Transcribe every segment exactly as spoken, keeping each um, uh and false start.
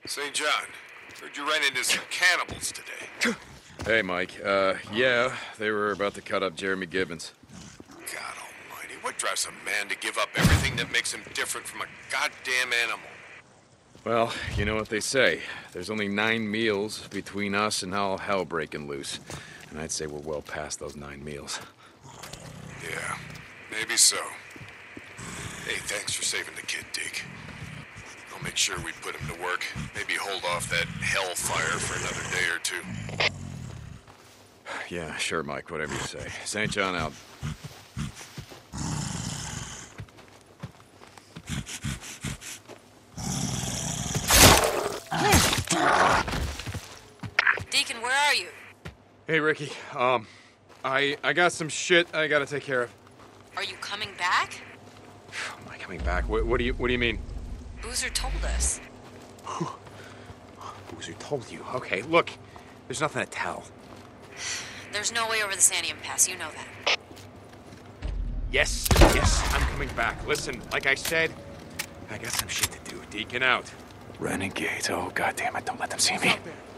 Saint John, heard you ran into some cannibals today. Hey, Mike. Uh, yeah, they were about to cut up Jeremy Gibbons. God almighty, what drives a man to give up everything that makes him different from a goddamn animal? Well, you know what they say. There's only nine meals between us and all hell breaking loose. And I'd say we're well past those nine meals. Yeah, maybe so. Hey, thanks for saving the kid, Deke. I'll make sure we put him to work. Maybe hold off that hellfire for another day or two. Yeah, sure, Mike. Whatever you say. Saint John out. Deacon, where are you? Hey, Ricky. Um, I I got some shit I gotta take care of. Are you coming back? Am I coming back? What, what do you What do you mean? Boozer told us. Boozer told you. Okay, look. There's nothing to tell. There's no way over the Santiam Pass, you know that. Yes, yes, I'm coming back. Listen, like I said, I got some shit to do. Deacon out. Renegades. Oh, goddamn it! Don't let them see me.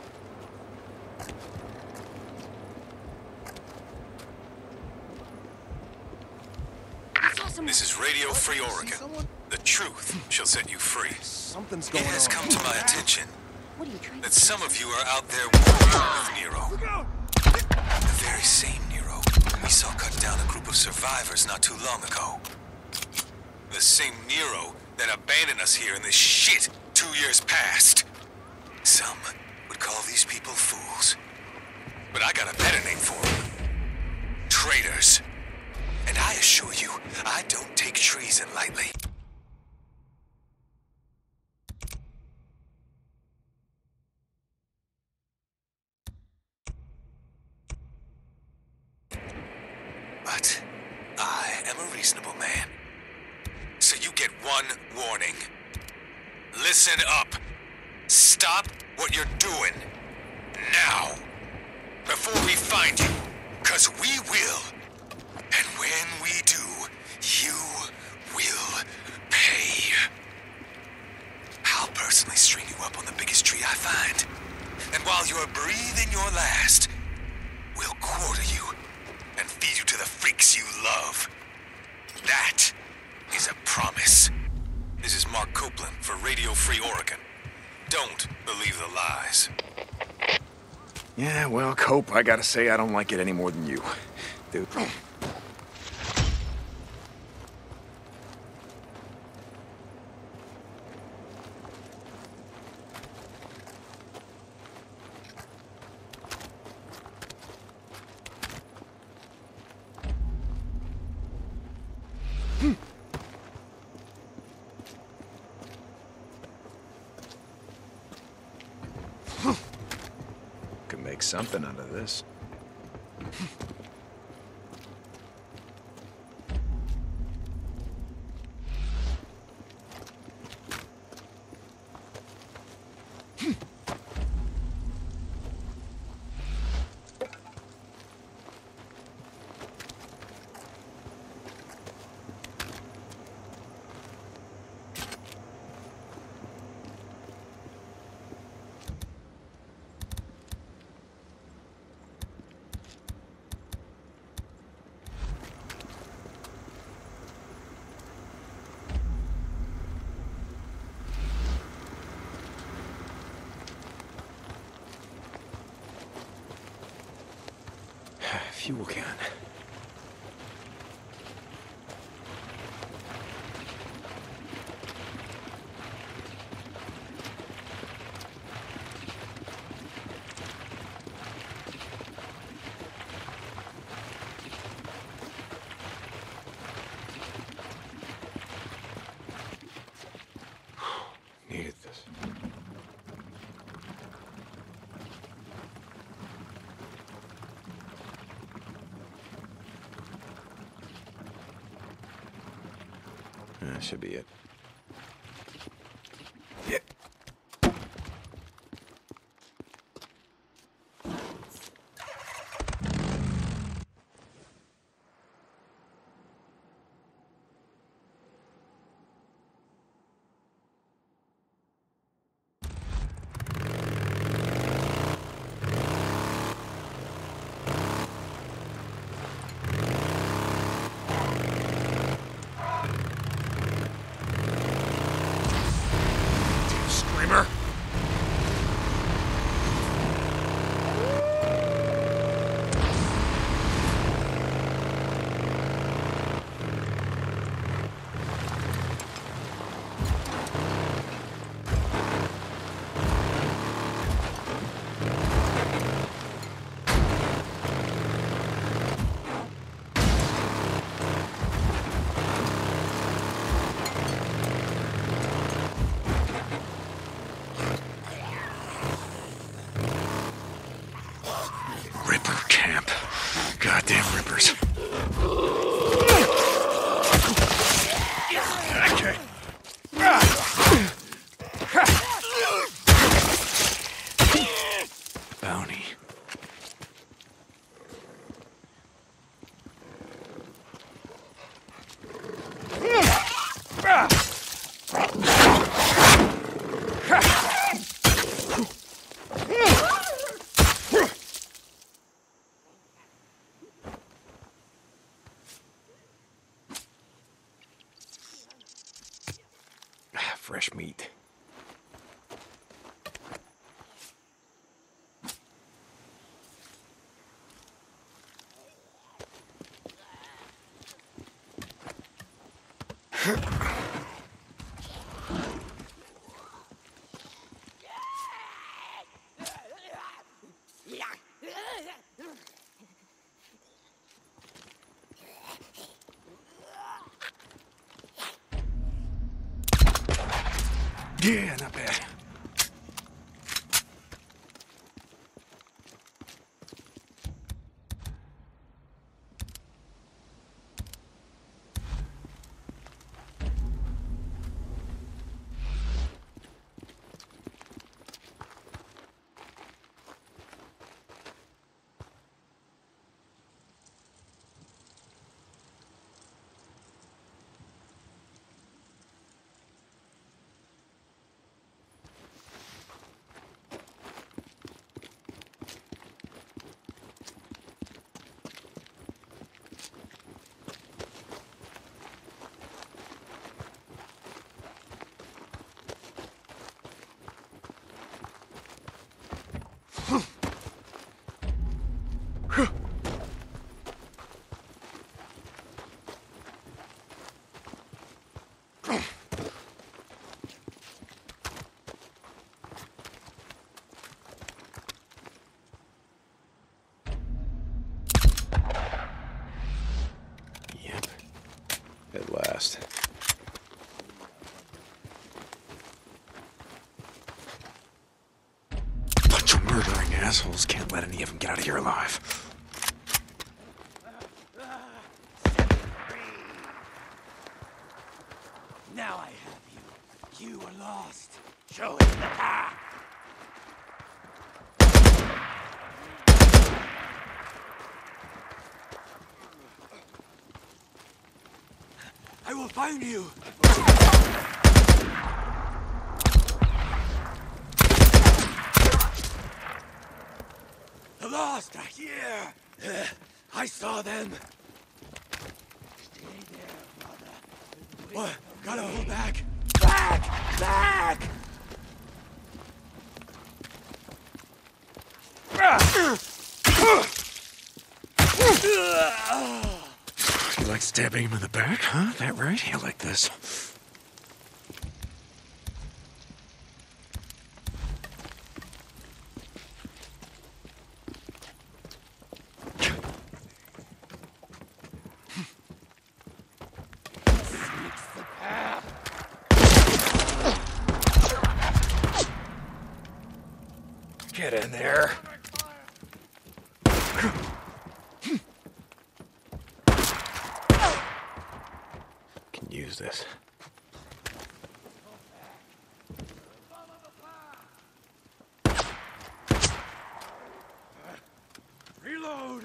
This is Radio Free Oregon. The truth shall set you free. Something's going It has on. come to my attention What are you trying that to some of you are out there working with Nero. The very same Nero we saw cut down a group of survivors not too long ago. The same Nero that abandoned us here in this shit two years past. Some would call these people fools. But I got a better name for them. Traitors. And I assure you, I don't take treason lightly. But I am a reasonable man. So you get one warning. Listen up. Stop what you're doing. Now. Before we find you. 'Cause we will. And when we do, you will pay. I'll personally string you up on the biggest tree I find. And while you're breathing your last, we'll quarter you and feed you to the freaks you love. That is a promise. This is Mark Copeland for Radio Free Oregon. Don't believe the lies. Yeah, well, Cope, I gotta say I don't like it any more than you. Dude. Could make something out of this. Fuel can. Needed this. That should be it. Yeah. Fresh meat. Yeah, not bad. Yep. At last. Bunch of murdering assholes. Can't let any of them get out of here alive. Now I have you. You are lost. Show him the path. I will find you. The lost are here. Uh, I saw them. Stay there, brother. What? Gotta hold back. Back! Back! You like stabbing him in the back, huh? That right? You like this. Get in there. Can use this. Reload!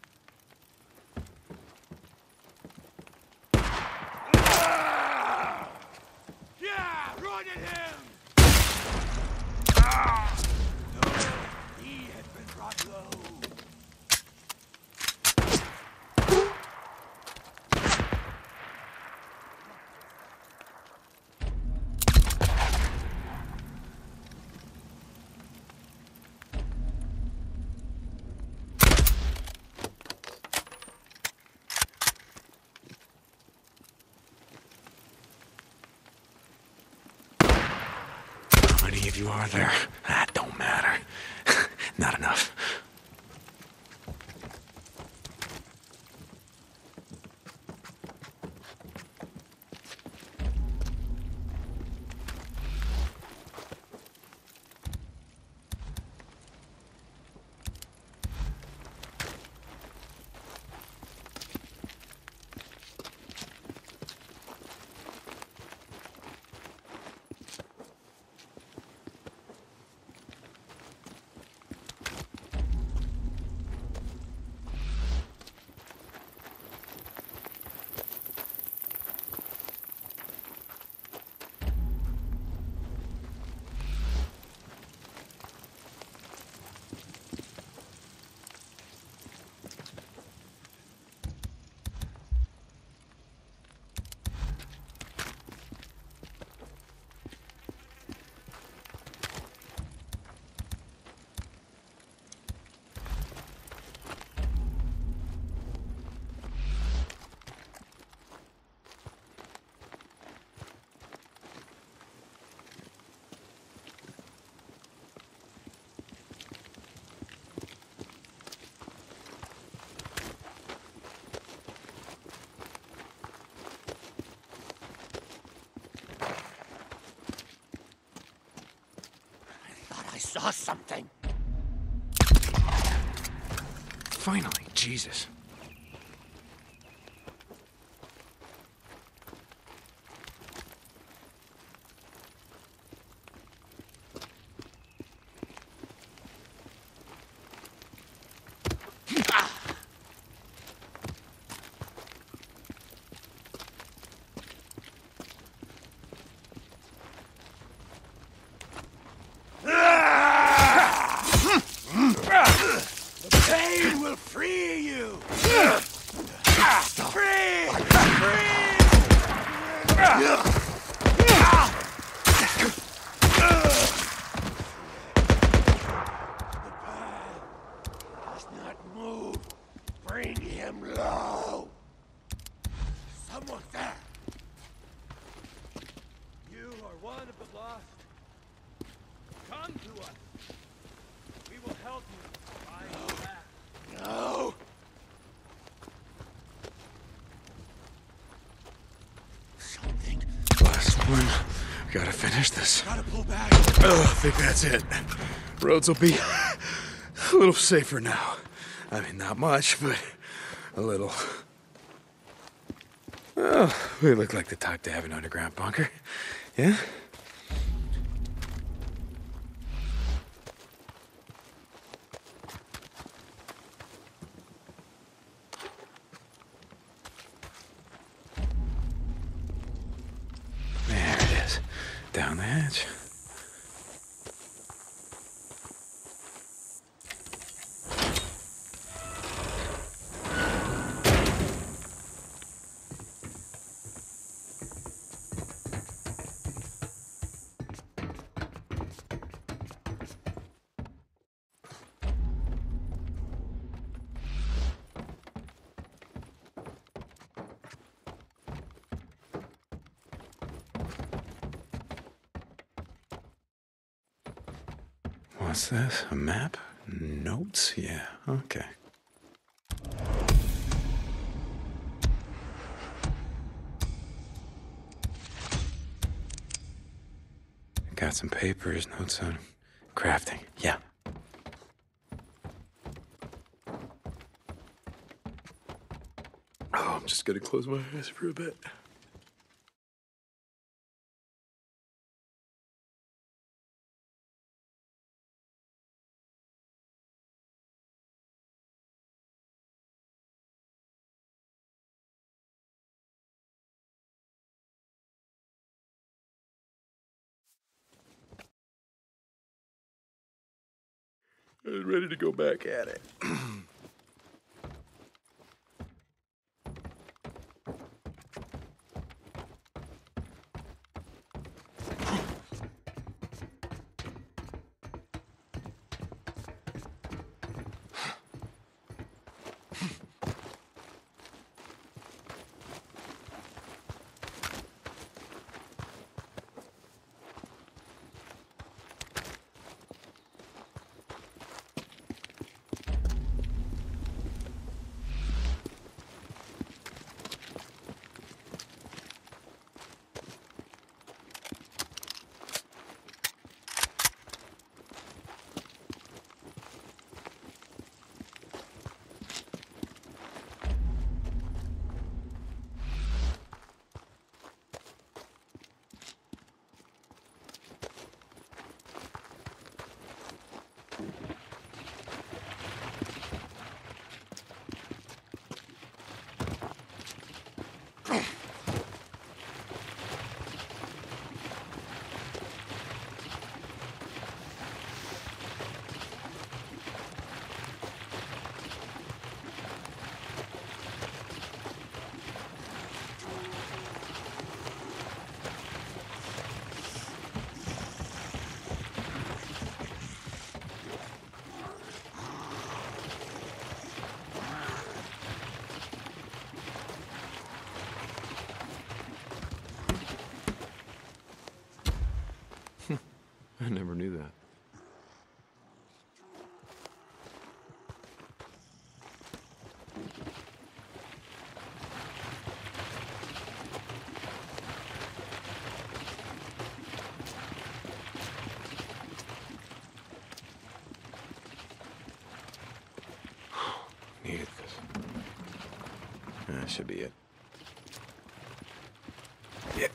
Yeah! Run at him! Ah! No, he had been brought low. How many of you are there? That don't matter. Not enough. saw something. Finally, Jesus. The pain will free you! Free! Free! Does not move. Bring him low. Someone there. You are one of the lost. Come to us. We will help you find you back. No. Something. Last one. Gotta finish this. Gotta pull back. Oh, I think that's it. Roads will be a little safer now. I mean, not much, but a little. Well, we look like the type to have an underground bunker. Yeah? There it is. Down the hatch. What's this? A map? Notes? Yeah, okay. Got some papers, notes on crafting. Yeah. Oh, I'm just gonna close my eyes for a bit. I was ready to go back at it. I never knew that. should be it. Yeah.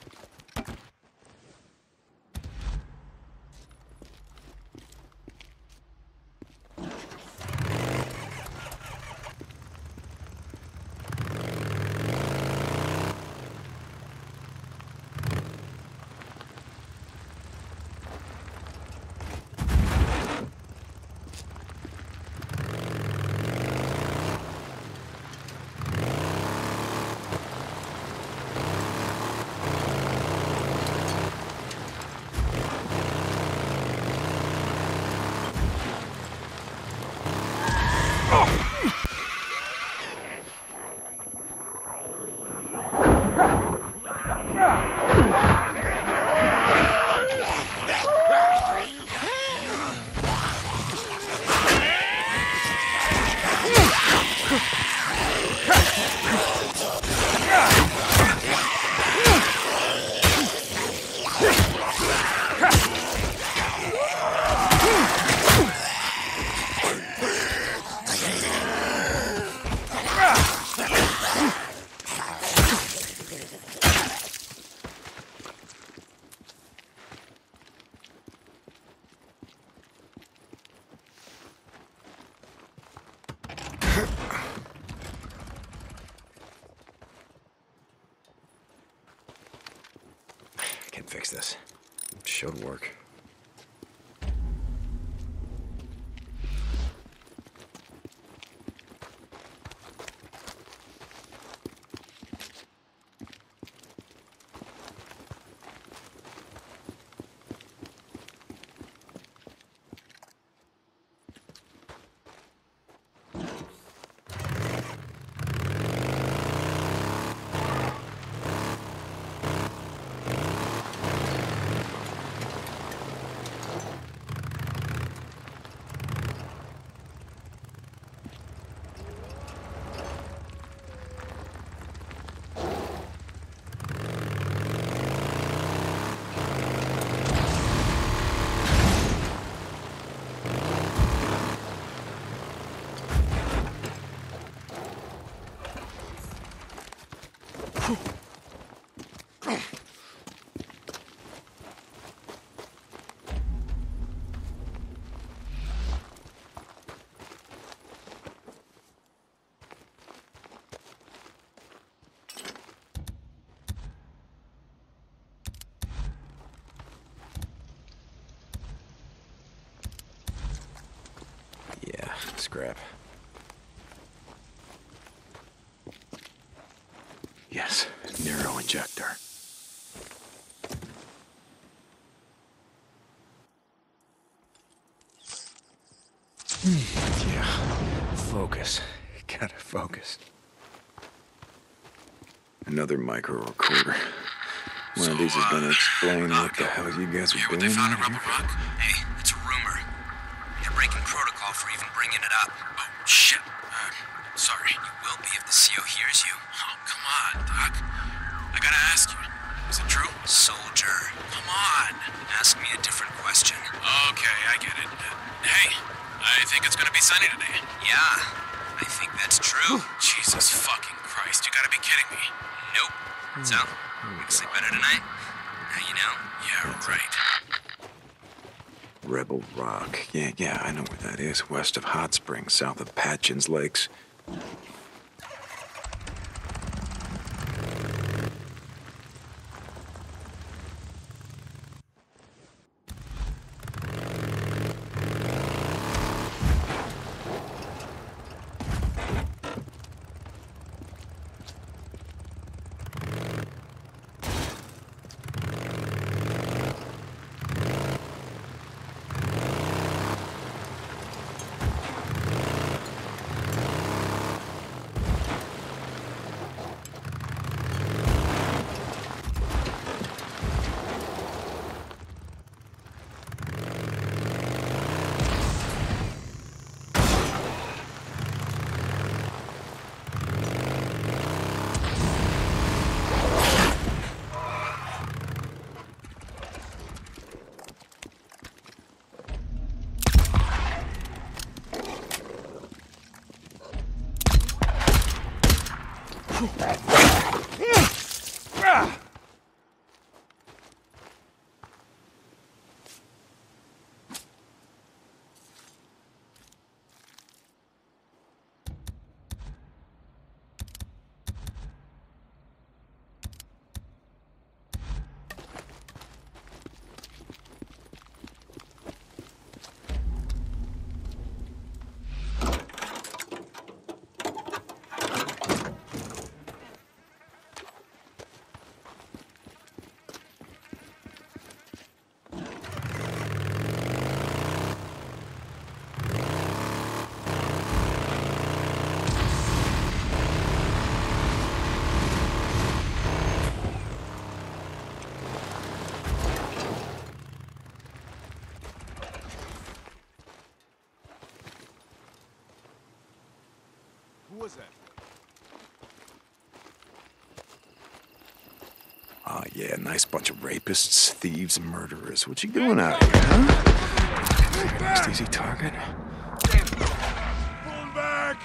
Fix this. Should work. Yeah, scrap. Yes, Nero injector. Yeah, focus. Gotta focus. Another micro recorder. One So, of these is uh, gonna explain what the okay. hell you guys You are hear what doing they found out at Rubble here. Rock? Hey, it's a rumor. They're breaking protocol for even bringing it up. Oh, shit. Uh, sorry. You will be if the C O hears you. Oh, come on, Doc. I gotta ask you. Is it true? Soldier. Come on. Ask me a different question. Okay, I get it. Uh, hey, I think it's gonna be sunny today. Yeah, I think that's true. Jesus fucking Christ, you gotta be kidding me. Nope. So, we can sleep better tonight? Now you know? Yeah, right. Rebel Rock. Yeah, yeah, I know where that is. West of Hot Springs, south of Patchins Lakes. Who was that? Oh, yeah, nice bunch of rapists, thieves, and murderers. What you doing out here, huh? Next easy target. Pull him back!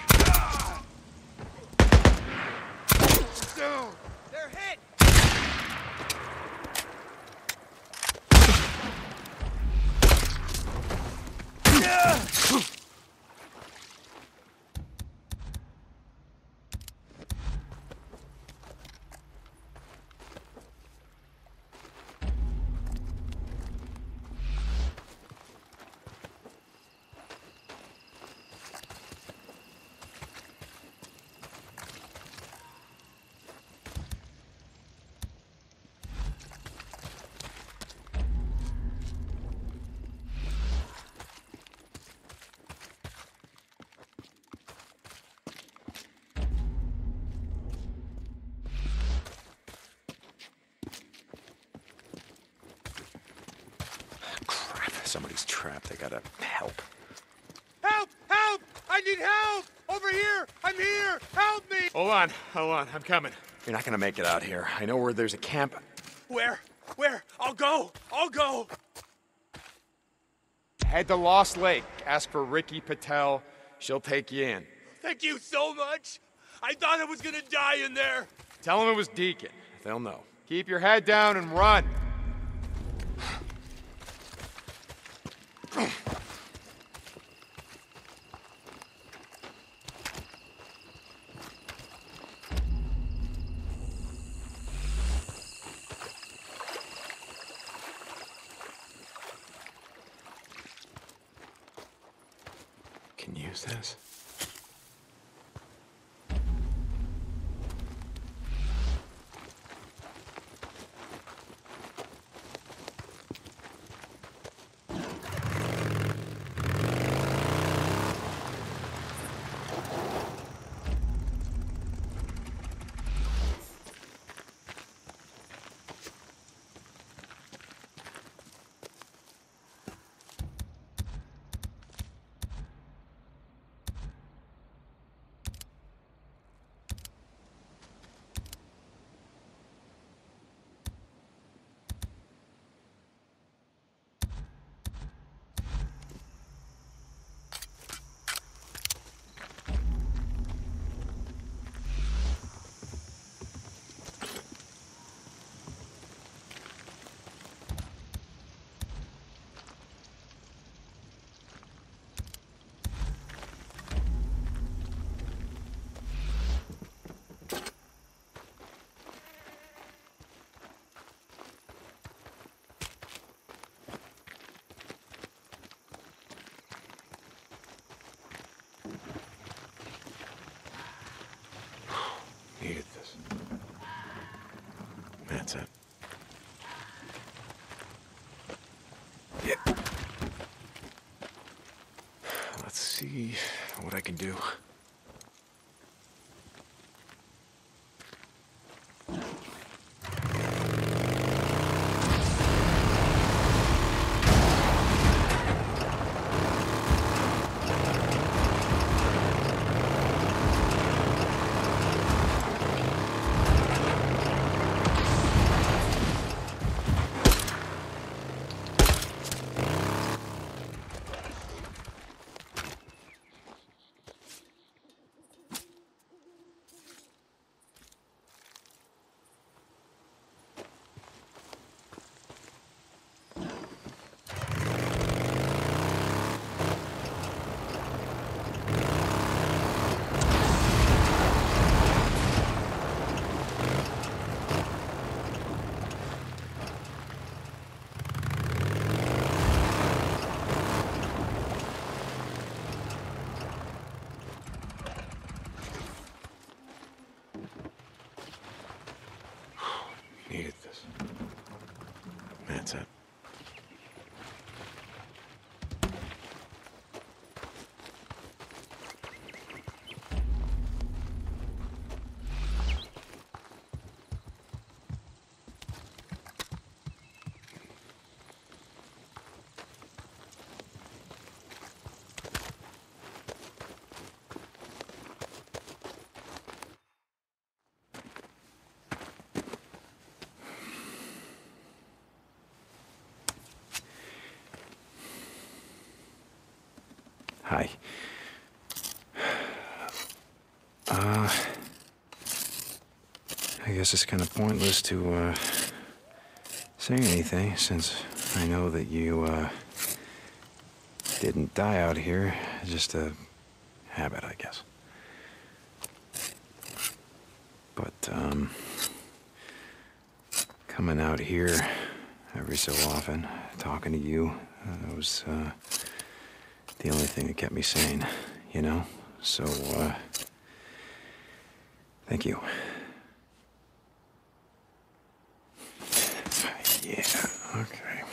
Down! They're hit! Somebody's trapped. They gotta help. Help! Help! I need help! Over here! I'm here! Help me! Hold on, hold on, I'm coming. You're not gonna make it out here. I know where there's a camp. Where? Where? I'll go! I'll go! Head to Lost Lake. Ask for Ricky Patel. She'll take you in. Thank you so much! I thought I was gonna die in there! Tell them it was Deacon. They'll know. Keep your head down and run. Can use this. Needed this. That's it. Yeah. Let's see what I can do. That's it. Hi. Uh, I guess it's kind of pointless to, uh, say anything, since I know that you, uh, didn't die out here. Just a habit, I guess. But, um, coming out here every so often, talking to you, uh, was, uh, the only thing that kept me sane, you know? So, uh, thank you. Yeah, okay.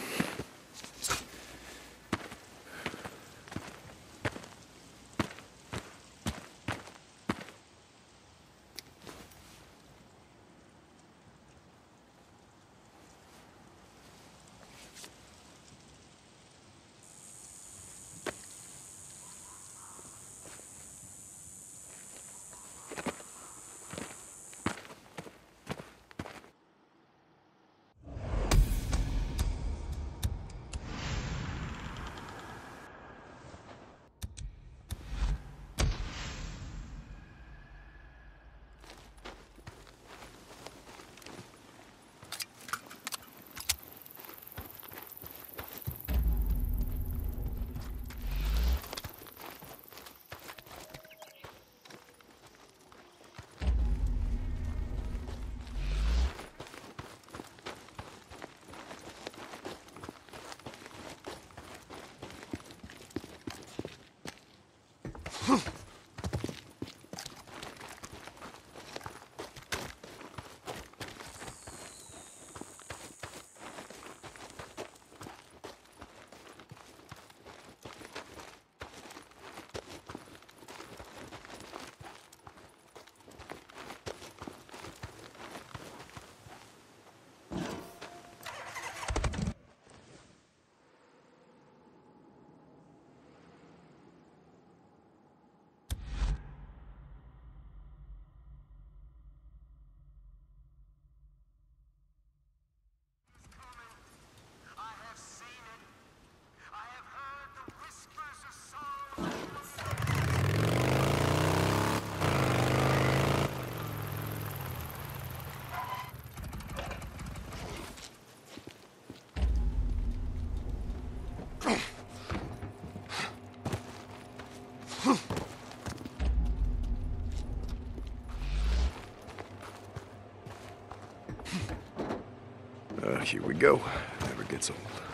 Uh, here we go. Never gets old.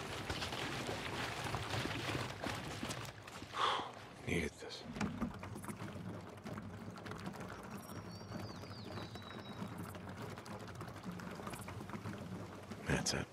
Needed this. That's it.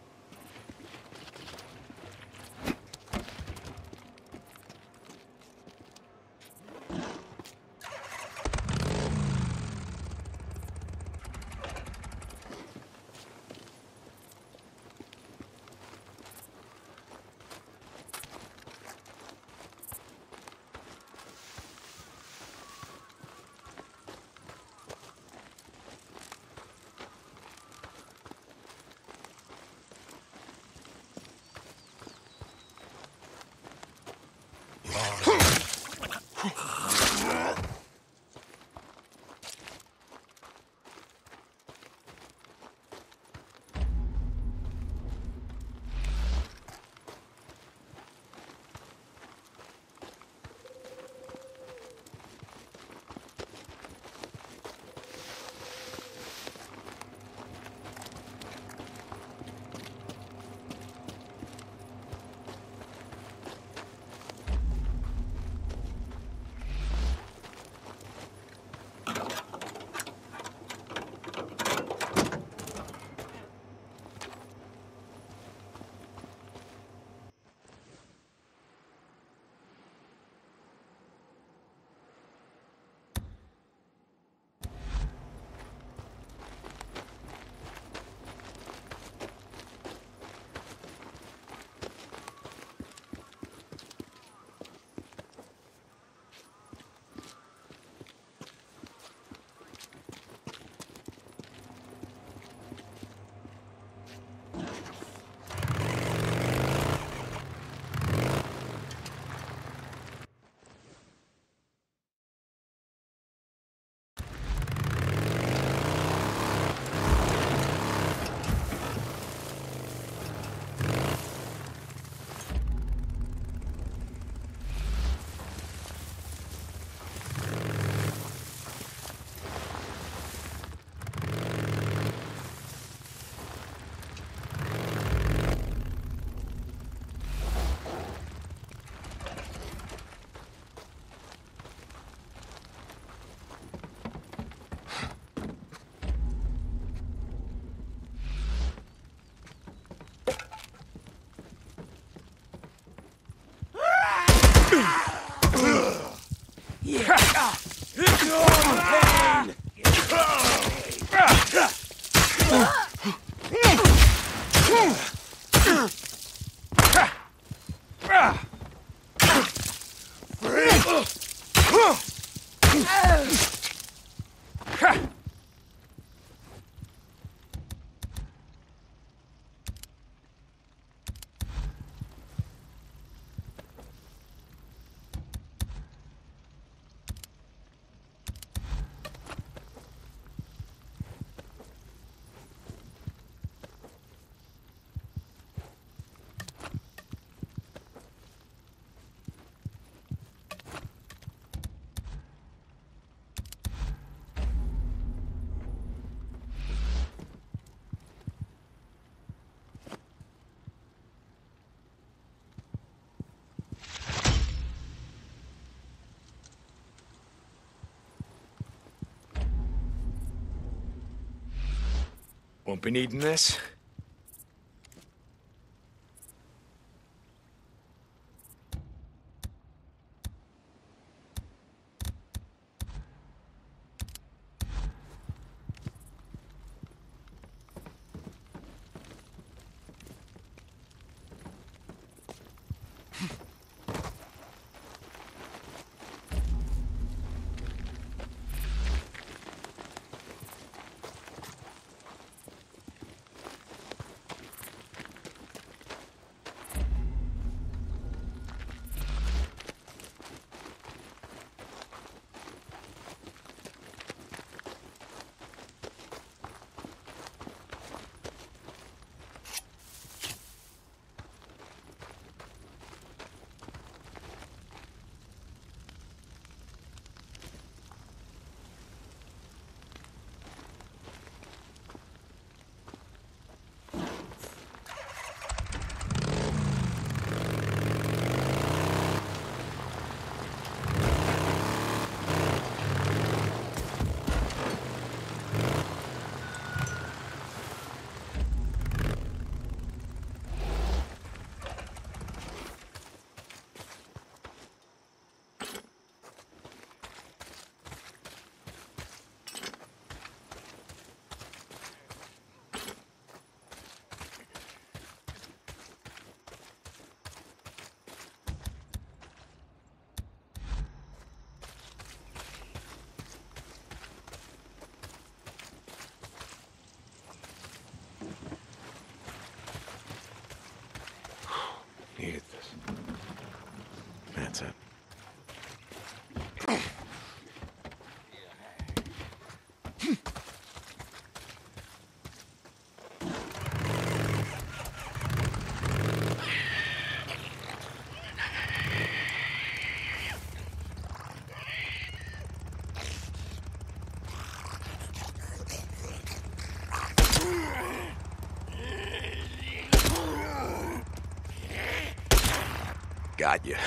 Won't be needing this. Needed this. That's it. Got you.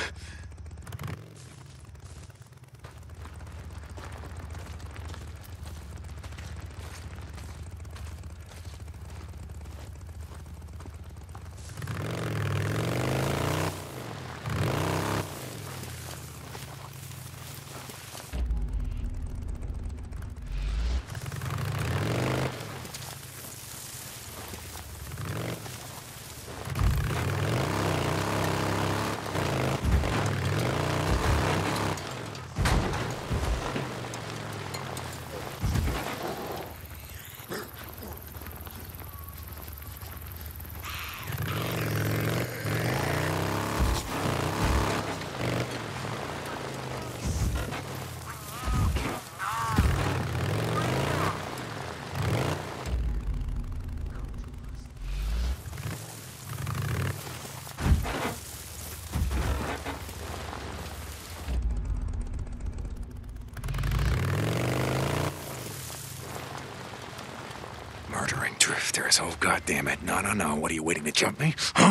Murdering drifters. Oh, goddamn it. No, no, no. What are you waiting to jump me? Huh?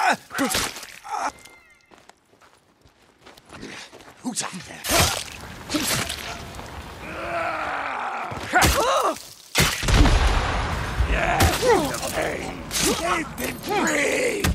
Who's out there? They've been freed!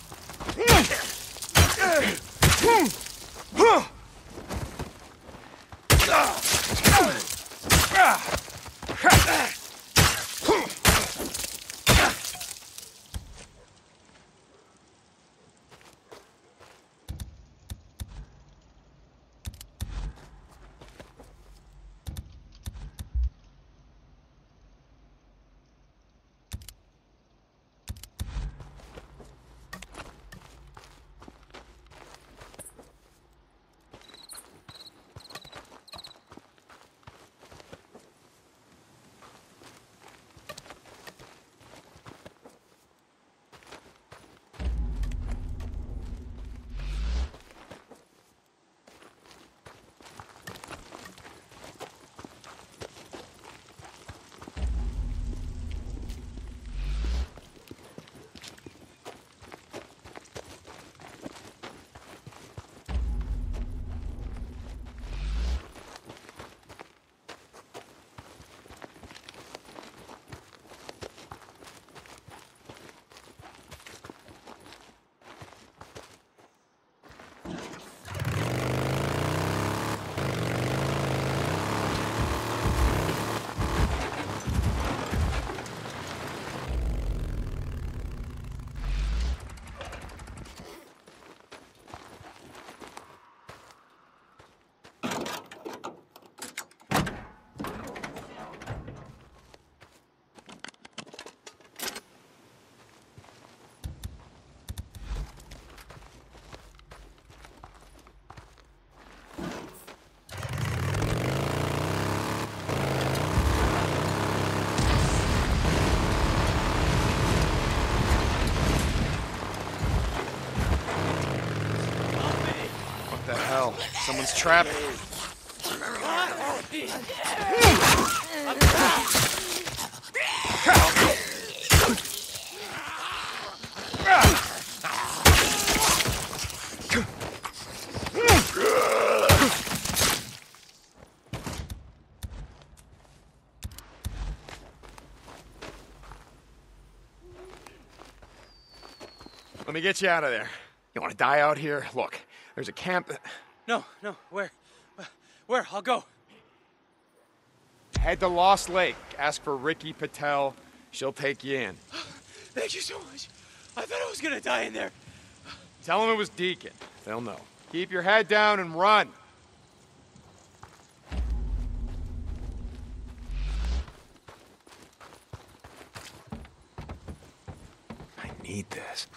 Someone's trapped. Let me get you out of there. You want to die out here? Look, there's a camp. No, no, where? Where? I'll go. Head to Lost Lake. Ask for Ricky Patel. She'll take you in. Thank you so much. I thought I was gonna die in there. Tell them it was Deacon. They'll know. Keep your head down and run. I need this.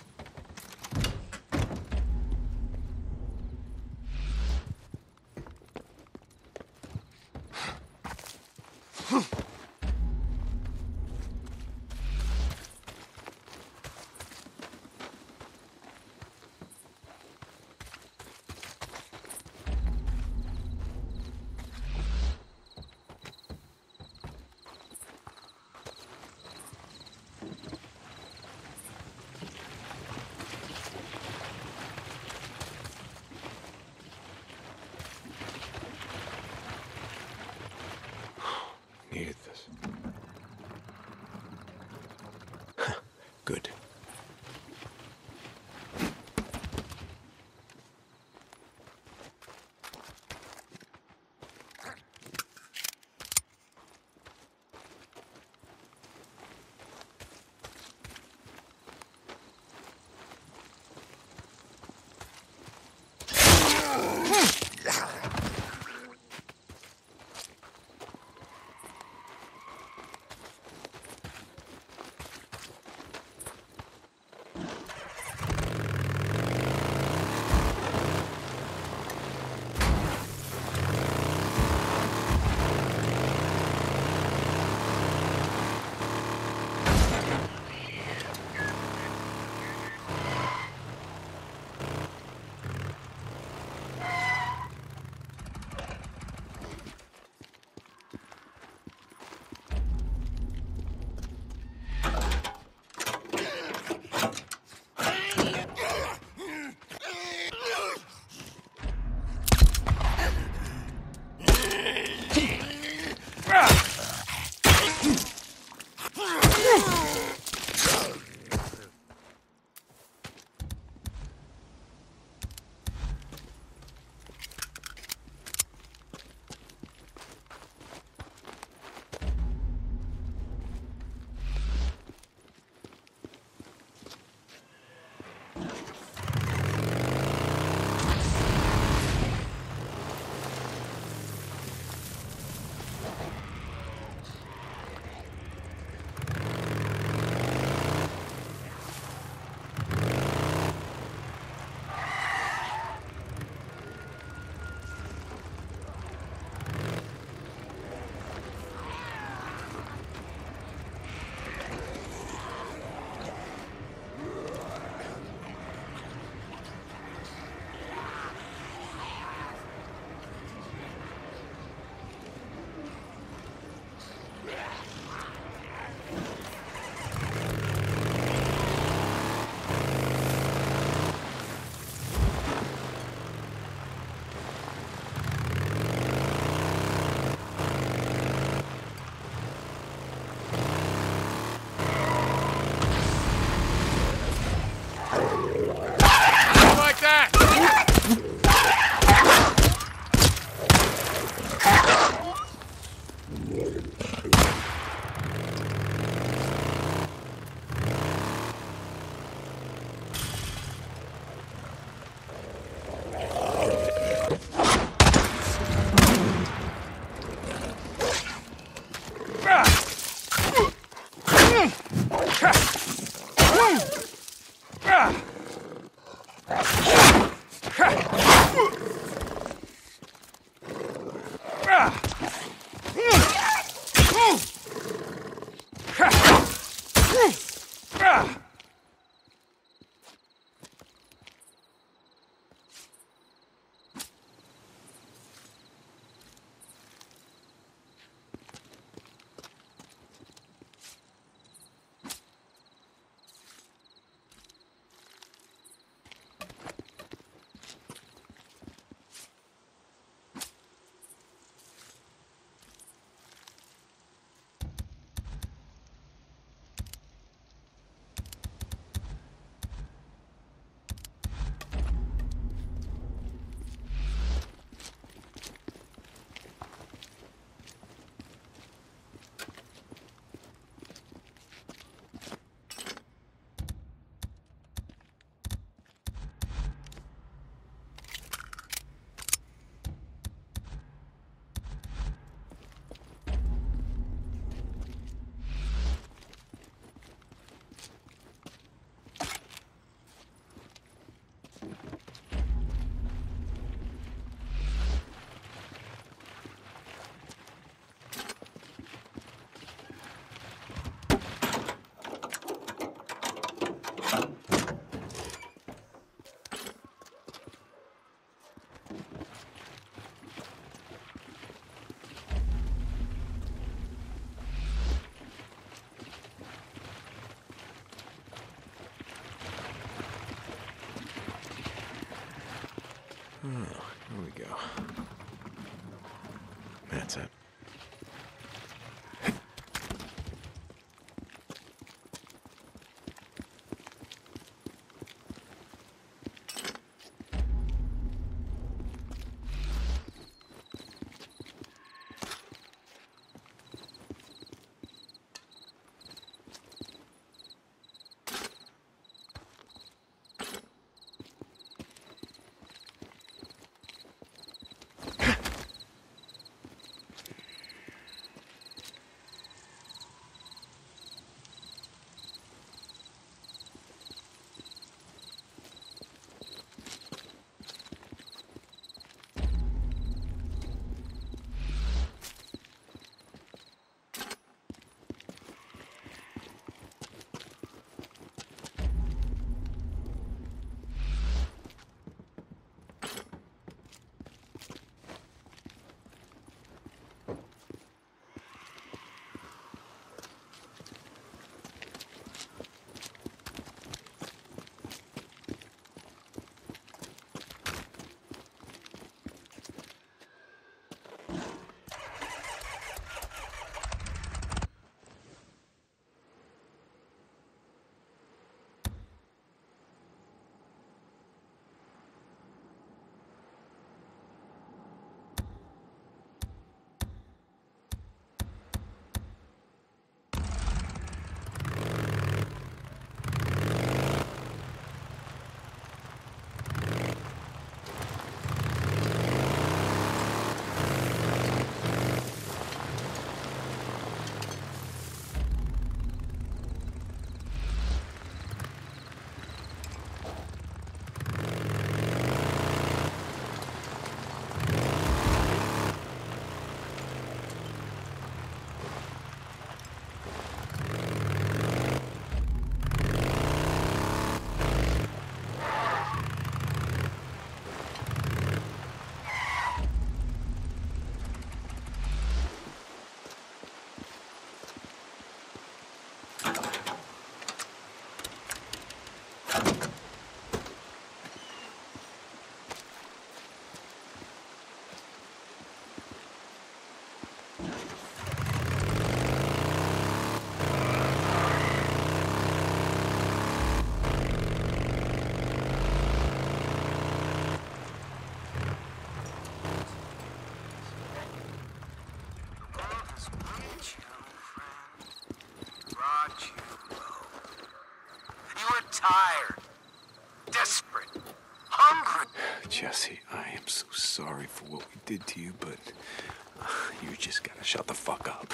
Oh, here we go. That's it. Tired, desperate, hungry. Jesse, I am so sorry for what we did to you, but uh, you just gotta shut the fuck up.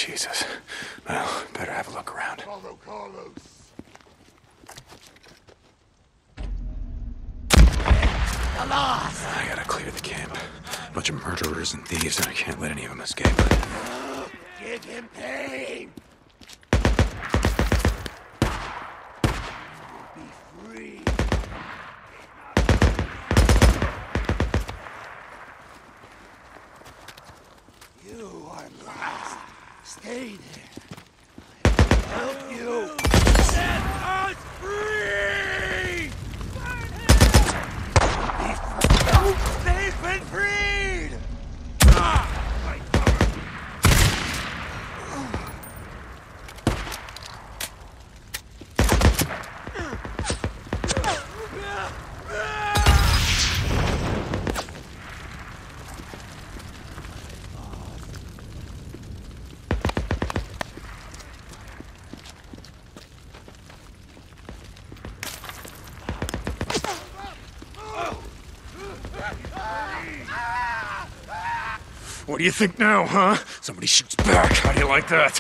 Jesus. Well, better have a look around. Follow Carlos. I gotta clear the camp. Bunch of murderers and thieves, and I can't let any of them escape. Give him pain. Be free. You are lost. Stay there. I will help you. Set us free! They've been freed! What do you think now, huh? Somebody shoots back. How do you like that?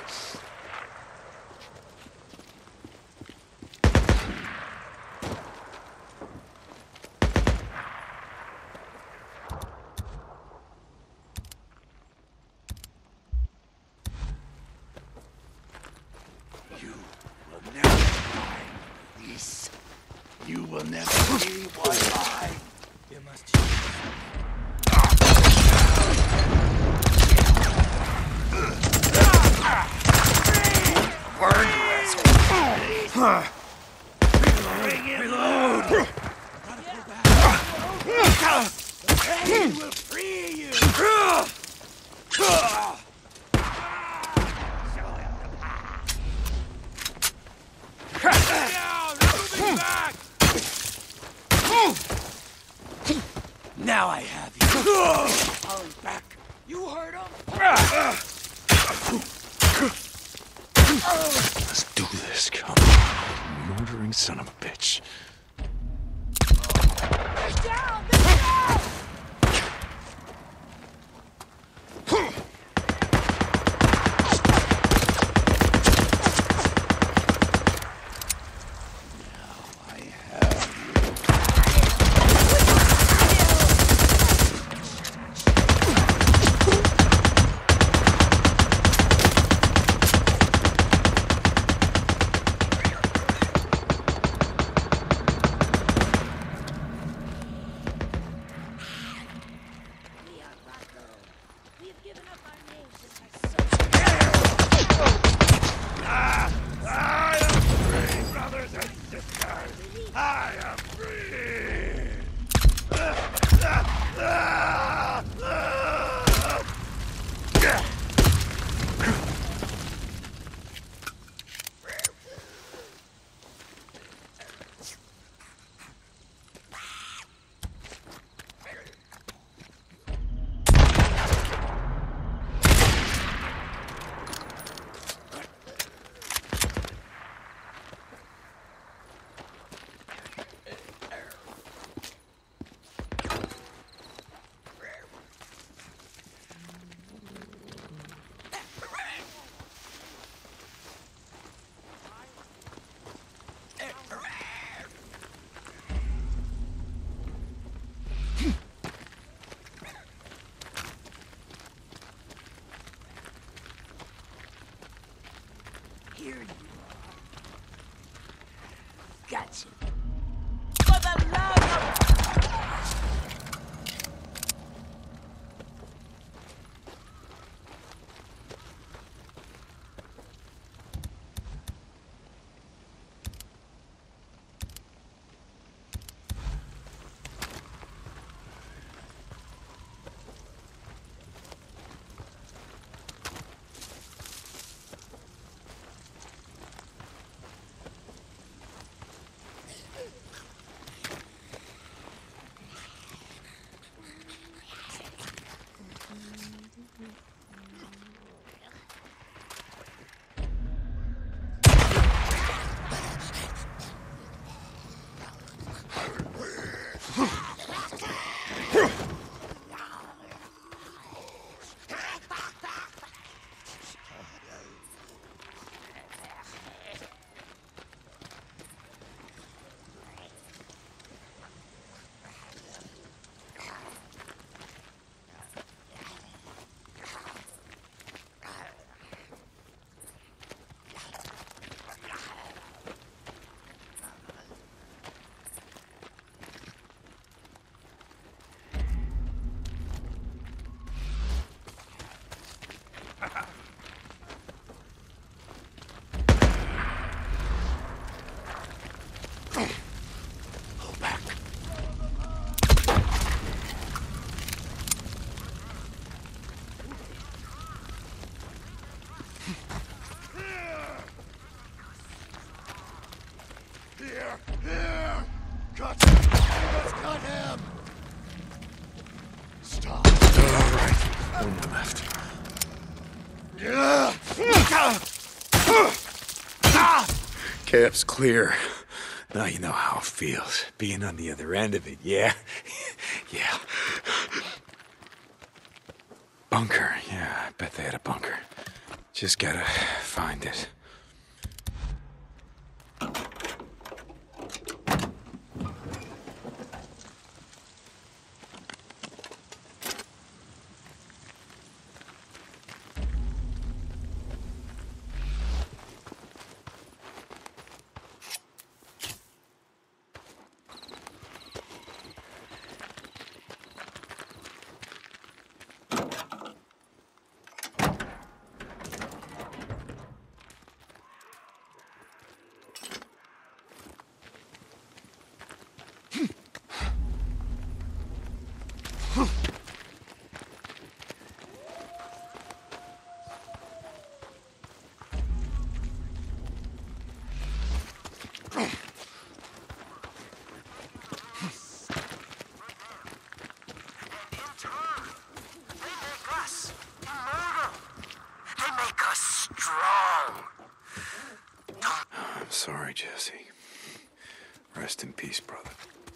You will never die, Luis. You will never be what I... You must Burn, you asshole! Huh. Reload! Reload! He will free you! Show him the path! down! Moving back! Now I have you! Falling back! You heard him? Let's do this, come on. Murdering son of a bitch. Down! Down! On your left. Camp's clear. Now you know how it feels, being on the other end of it, yeah? Yeah. Bunker, yeah, I bet they had a bunker. Just gotta find it. I'm sorry, Jesse. Rest in peace, brother.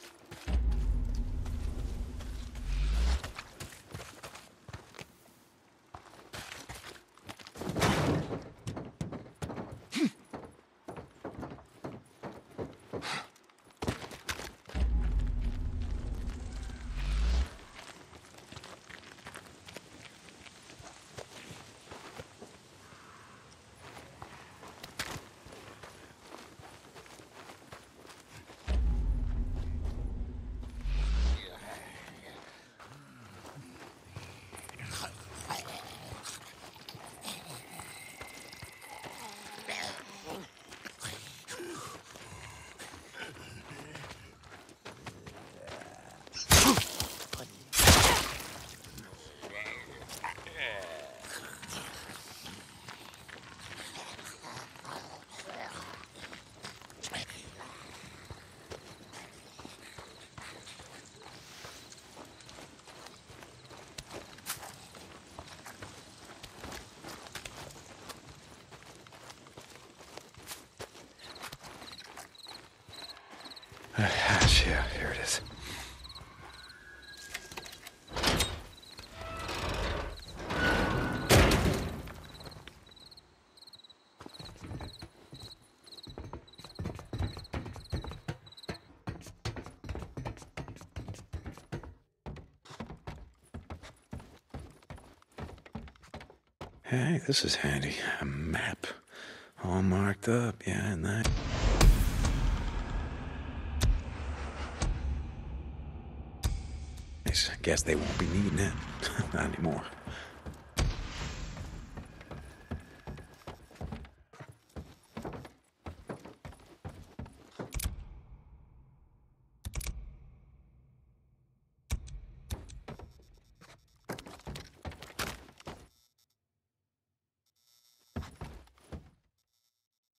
A hatch, yeah, here it is. Hey, this is handy. A map. All marked up, yeah, and that. Guess they won't be needing it. Not anymore.